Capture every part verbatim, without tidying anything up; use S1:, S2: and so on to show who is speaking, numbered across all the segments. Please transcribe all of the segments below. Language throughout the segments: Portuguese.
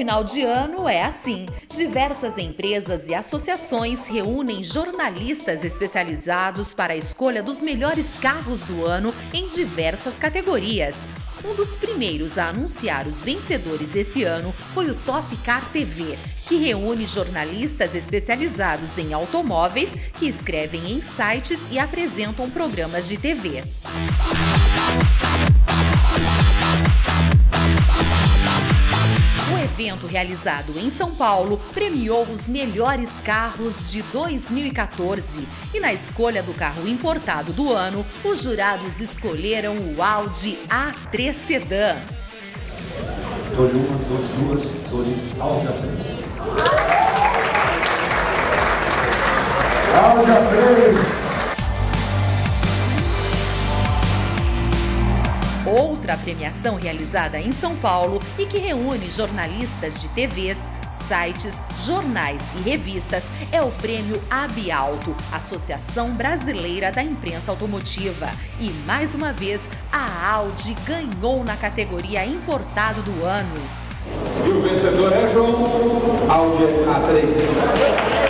S1: final de ano é assim. Diversas empresas e associações reúnem jornalistas especializados para a escolha dos melhores carros do ano em diversas categorias. Um dos primeiros a anunciar os vencedores esse ano foi o Top Car T V, que reúne jornalistas especializados em automóveis que escrevem em sites e apresentam programas de T V. O evento, realizado em São Paulo, premiou os melhores carros de dois mil e quatorze. E na escolha do carro importado do ano, os jurados escolheram o Audi A três Sedan.
S2: Dou-lhe uma, dou-lhe duas, dou-lhe Audi A três. Audi A três!
S1: Outra premiação realizada em São Paulo e que reúne jornalistas de T Vs, sites, jornais e revistas é o prêmio Abiauto, Associação Brasileira da Imprensa Automotiva. E mais uma vez, a Audi ganhou na categoria Importado do Ano.
S3: E o vencedor é João Audi A três.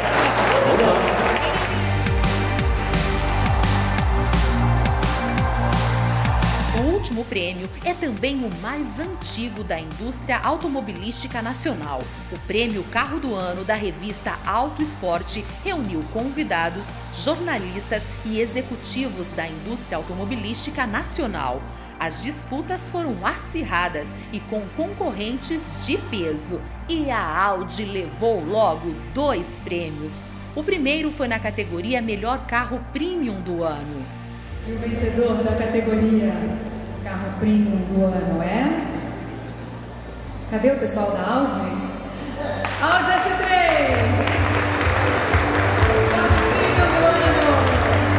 S1: O último prêmio é também o mais antigo da indústria automobilística nacional. O prêmio Carro do Ano da revista Auto Esporte reuniu convidados, jornalistas e executivos da indústria automobilística nacional. As disputas foram acirradas e com concorrentes de peso. E a Audi levou logo dois prêmios. O primeiro foi na categoria Melhor Carro Premium do Ano.
S4: E o vencedor da categoria Carro Premium do Ano é... Cadê o pessoal da Audi? Audi S três! Carro Premium do Ano!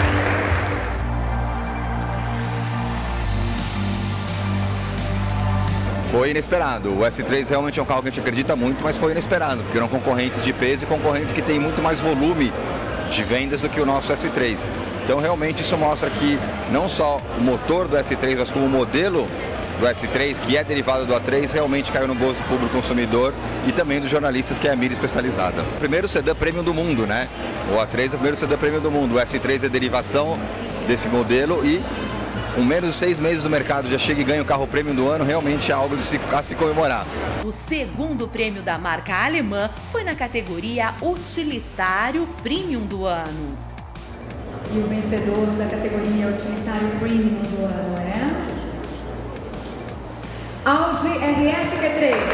S5: Foi inesperado. O S três realmente é um carro que a gente acredita muito, mas foi inesperado, porque eram concorrentes de peso e concorrentes que têm muito mais volume de vendas do que o nosso S três. Então realmente isso mostra que não só o motor do S três, mas como o modelo do S três, que é derivado do A três, realmente caiu no gosto do público consumidor e também dos jornalistas, que é a mídia especializada. O primeiro sedã premium do mundo, né? O A três é o primeiro sedã premium do mundo. O S três é derivação desse modelo e com menos de seis meses no mercado já chega e ganha o carro premium do ano, realmente é algo de se, a se comemorar.
S1: O segundo prêmio da marca alemã foi na categoria Utilitário Premium do Ano.
S4: E o vencedor da categoria Utilitário Premium do Ano é... Audi R S Q três.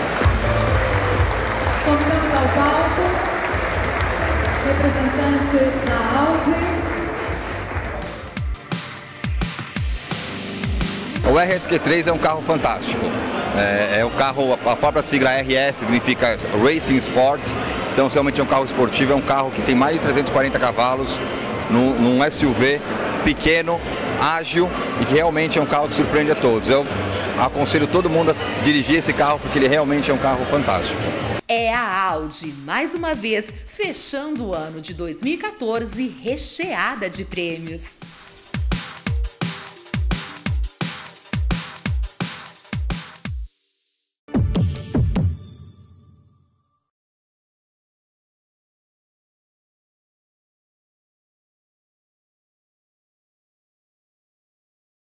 S4: Convidamos ao palco representante da Audi.
S5: O R S Q três é um carro fantástico. É, é um carro, a própria sigla R S significa Racing Sport. Então realmente é um carro esportivo, é um carro que tem mais de trezentos e quarenta cavalos, num, num S U V pequeno, ágil e que realmente é um carro que surpreende a todos. Eu aconselho todo mundo a dirigir esse carro porque ele realmente é um carro fantástico.
S1: É a Audi, mais uma vez, fechando o ano de dois mil e quatorze recheada de prêmios.